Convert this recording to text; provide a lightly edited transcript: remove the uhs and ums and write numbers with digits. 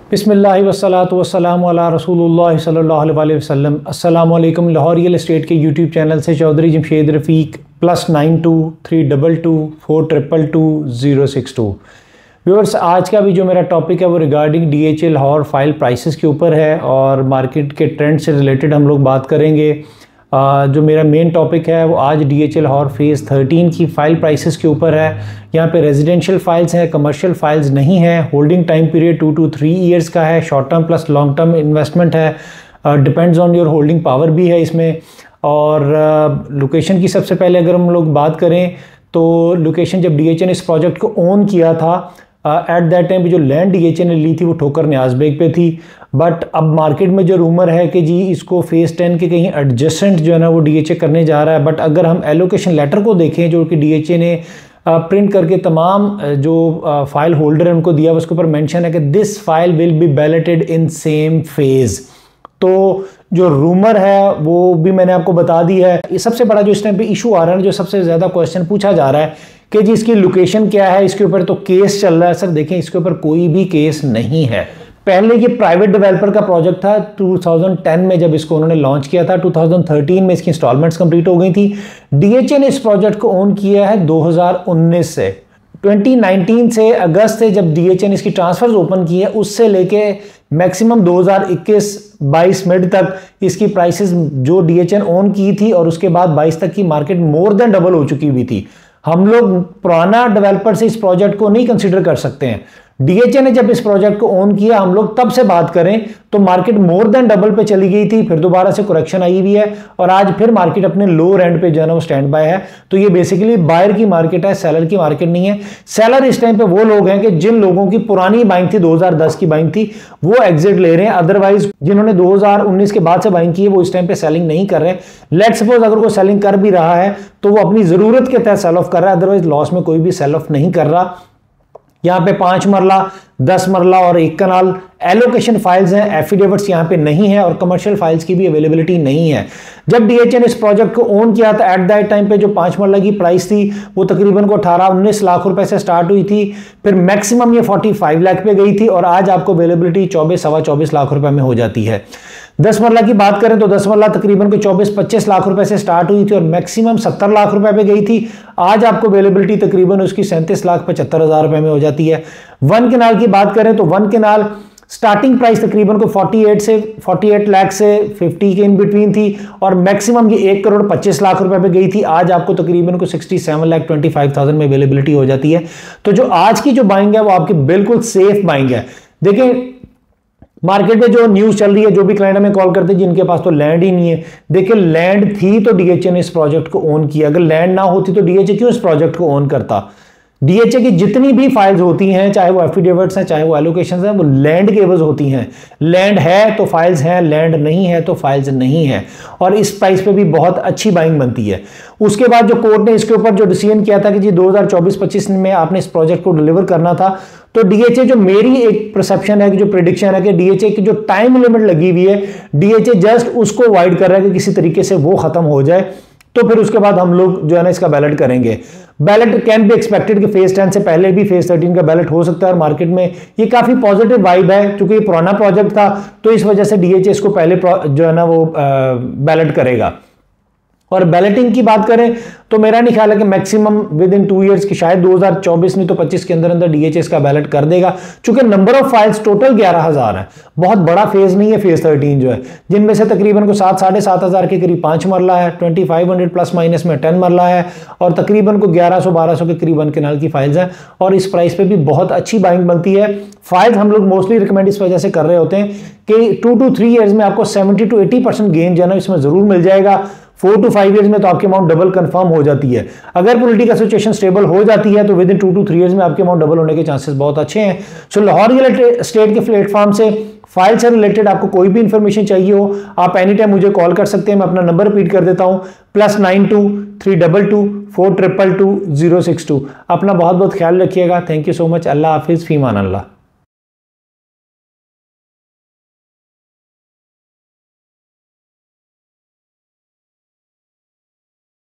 बिस्मिल्लाहि वस्सलातु वस्सलामु अला रसूलुल्लाह सल्लल्लाहु अलैहि वसल्लम। अस्सलामु अलैकुम। लाहौर रियल एस्टेट के यूट्यूब चैनल से चौधरी जमशेद रफ़ीक +9232222062। व्यूअर्स, आज का भी जो मेरा टॉपिक है वो regarding DHA Lahore file prices के ऊपर है और मार्केट के ट्रेंड से रिलेटेड हम लोग बात करेंगे। जो मेरा मेन टॉपिक है वो आज DHA लाहौर फेज़ 13 की फ़ाइल प्राइसेस के ऊपर है। यहाँ पे रेजिडेंशियल फ़ाइल्स हैं, कमर्शियल फ़ाइल्स नहीं हैं। Holding time period 2 to 3 years का है। Short term plus long term investment है। Depends on your holding power भी है इसमें। और लोकेशन की सबसे पहले अगर हम लोग बात करें तो लोकेशन जब DHA ने इस प्रोजेक्ट को ओन किया था एट दैट टाइम पे जो लैंड DHA ने ली थी वो ठोकर न्याज बेग पे थी। बट अब मार्केट में जो रूमर है कि जी इसको फेज़ 10 के कहीं एडजस्टेंट जो है ना वो DHA करने जा रहा है। बट अगर हम एलोकेशन लेटर को देखें जो कि DHA ने प्रिंट करके तमाम जो फाइल होल्डर है उनको दिया, उसके ऊपर मेंशन है कि this file will be balloted in same phase. तो जो रूमर है वो भी मैंने आपको बता दी है। ये सबसे बड़ा जो इस टाइम पे इशू आ रहा है, जो सबसे ज़्यादा क्वेश्चन पूछा जा रहा है कि जी इसकी लोकेशन क्या है, इसके ऊपर तो केस चल रहा है। सर देखें, इसके ऊपर कोई भी केस नहीं है। पहले ये प्राइवेट डेवलपर का प्रोजेक्ट था 2010 में जब इसको उन्होंने लॉन्च किया था। 2013 में इसकी इंस्टॉलमेंट्स कंप्लीट हो गई थी। DHA ने इस प्रोजेक्ट को ओन किया है 2019 से। 2019 से अगस्त से जब DHA ने इसकी ट्रांसफर्स ओपन की है उससे लेके मैक्सिमम 2021-22 मिड तक इसकी प्राइसेस जो DHA ने ओन की थी और उसके बाद 22 तक की मार्केट मोर देन डबल हो चुकी हुई थी। हम लोग पुराना डेवलपर से इस प्रोजेक्ट को नहीं कंसीडर कर सकते हैं। DHA ने जब इस प्रोजेक्ट को ओन किया, हम लोग तब से बात करें तो मार्केट मोर देन डबल पे चली गई थी, फिर दोबारा से करेक्शन आई हुई है और आज फिर मार्केट अपने लोअर एंड पे जो है ना वो स्टैंड बाय है। तो ये बेसिकली बायर की मार्केट है, सेलर की मार्केट नहीं है। सेलर इस टाइम पे वो लोग हैं कि जिन लोगों की पुरानी बाइंग थी, 2010 की बाइंग थी, वो एग्जिट ले रहे हैं। अदरवाइज जिन्होंने 2019 के बाद से बाइंग की है वो इस टाइम पे सेलिंग नहीं कर रहे हैं। लेट सपोज अगर कोई सेलिंग कर भी रहा है तो वो अपनी जरूरत के तहत सेल ऑफ कर रहा है, अदरवाइज लॉस में कोई भी सेल ऑफ नहीं कर रहा। यहाँ पे 5 मरला, 10 मरला और 1 कनाल एलोकेशन फाइल्स हैं, एफिडेविट्स यहाँ पे नहीं है और कमर्शियल फाइल्स की भी अवेलेबिलिटी नहीं है। जब DHA ने इस प्रोजेक्ट को ओन किया था एट दैट टाइम पे जो 5 मरला की प्राइस थी वो तकरीबन को 18-19 लाख रुपए से स्टार्ट हुई थी, फिर मैक्सिमम ये 45 लाख पे गई थी और आज आपको अवेलेबिलिटी 24-24 लाख रुपए में हो जाती है। 10 मरला की बात करें तो 10 मरला तकरीबन को 24-25 लाख रुपए से स्टार्ट हुई थी और मैक्सिमम 70 लाख रुपए पे गई थी। आज आपको अवेलेबिलिटी तकरीबन उसकी 37,75,000 रुपए में हो जाती है। 1 कनाल की बात करें तो 1 कनाल स्टार्टिंग प्राइस तकरीबन को 48 लाख से 50 के इन बिटवीन थी और मैक्सिमम ये 1,25,00,000 रुपए पे गई थी। आज आपको तकरीबन को 67,25,000 में अवेलेबिलिटी हो जाती है। तो जो आज की जो बाइंग है वो आपकी बिल्कुल सेफ बाइंग है। देखिए मार्केट में जो न्यूज़ चल रही है, जो भी क्लाइंट हमें कॉल करते हैं जिनके पास तो लैंड ही नहीं है। देखिए लैंड थी तो DHA ने इस प्रोजेक्ट को ओन किया। अगर लैंड ना होती तो DHA क्यों इस प्रोजेक्ट को ओन करता। DHA की जितनी भी फाइल्स होती हैं, चाहे वो एफिडेविट्स हैं, चाहे वो एलोकेशंस हैं, वो लैंड के एवज होती हैं। लैंड है तो फाइल्स हैं, लैंड नहीं है तो फाइल्स नहीं है और इस प्राइस पे भी बहुत अच्छी बाइंग बनती है। उसके बाद जो कोर्ट ने इसके ऊपर जो डिसीजन किया था कि जी 2024-25 में आपने इस प्रोजेक्ट को डिलीवर करना था, तो DHA जो मेरी एक परसेप्शन है कि जो प्रेडिक्शन है कि DHA की जो टाइम लिमिट लगी हुई है, DHA जस्ट उसको अवॉइड कर रहा है कि किसी तरीके से वो खत्म हो जाए। तो फिर उसके बाद हम लोग जो है ना इसका बैलेट करेंगे। बैलेट कैन बी एक्सपेक्टेड कि फेज 10 से पहले भी फेज 13 का बैलेट हो सकता है और मार्केट में ये काफी पॉजिटिव वाइब है। क्योंकि ये पुराना प्रोजेक्ट था तो इस वजह से DHA इसको पहले जो है ना वो बैलेट करेगा। और बैलेटिंग की बात करें तो मेरा नहीं ख्याल है कि मैक्सिमम विद इन 2 ईयर्स की, शायद 2024 नहीं तो 25 के अंदर अंदर DHA इसका बैलेट कर देगा। चूंकि नंबर ऑफ फाइल्स टोटल 11,000 है, बहुत बड़ा फेज नहीं है फेज 13 जो है, जिनमें से तकरीबन को 7-7,500 के करीब 5 मरला है, 2500 प्लस माइनस में 10 मरला है और तकरीबन को 1100-1200 के करीब 1 कनाल की फाइल्स हैं और इस प्राइस पे भी बहुत अच्छी बाइंग बनती है। फाइल्स हम लोग मोस्टली रिकमेंड इस वजह से कर रहे होते हैं कि 2 to 3 ईयर्स में आपको 70-80% गेन जो है ना इसमें जरूर मिल जाएगा। 4 to 5 ईयर्स में तो आपकी अमाउंट डबल कंफर्म हो जाती है। अगर पॉलिटिकल सिचुएशन स्टेबल हो जाती है तो विद इन 2 to 3 ईयर्स में आपके अमाउंट डबल होने के चांसेस बहुत अच्छे हैं। सो लाहौर रियल एस्टेट के प्लेटफॉर्म से फाइल से रिलेटेड आपको कोई भी इंफॉर्मेशन चाहिए हो, आप एनी टाइम मुझे कॉल कर सकते हैं। मैं अपना नंबर रिपीट कर देता हूँ, +92-322-422-2062। अपना बहुत बहुत ख्याल रखिएगा। Thank you so much. अल्लाह हाफिज़, फीमान अल्लाह।